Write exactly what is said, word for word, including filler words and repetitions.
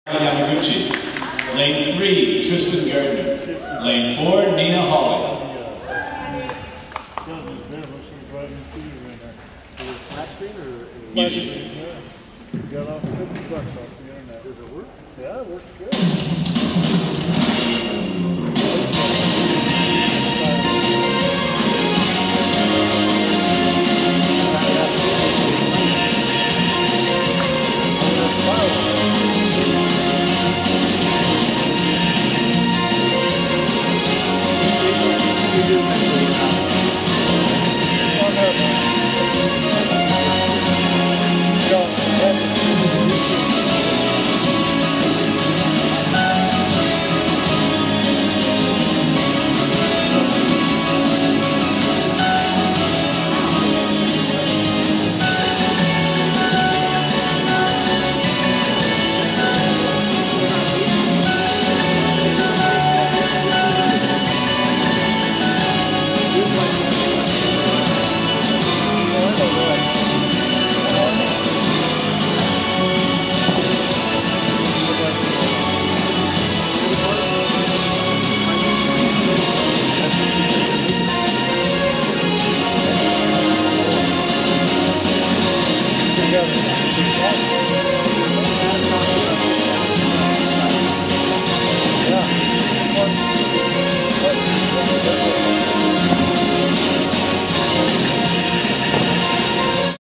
Yamaguchi. Lane three, Tristan Gardner. Lane four, Nina Hawley. Music. Got off fifty bucks off the internet. Does it work? Yeah, it works good.